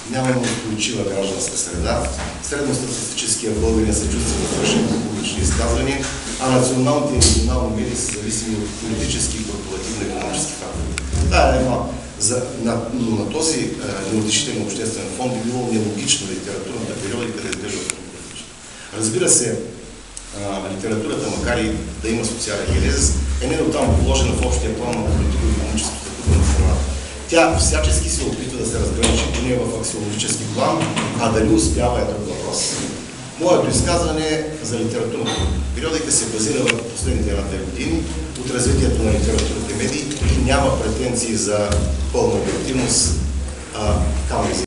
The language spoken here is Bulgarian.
нямаме устойчива гражданска среда, средностатистическия българин се чувства завършен по публични изказвания, а националните и регионални медии са зависими от политически и корпоративно-економически фактори. Това е едно. Но на този неутешителен обществен фонд би било нелогично литературната периодика да изглежда порнографично. Разбира се, литературата, макар и да има социален генезис, е не до там положена в общия план на политико-економическата структура на страната. Тя всячески се опитва да се разграничи поне в аксиологически план, а дали успява е друг въпрос. Моето изказване за литературната периодика се базира в последните 1-2 години от развитието на литературните медии и няма претенции за пълна обективност,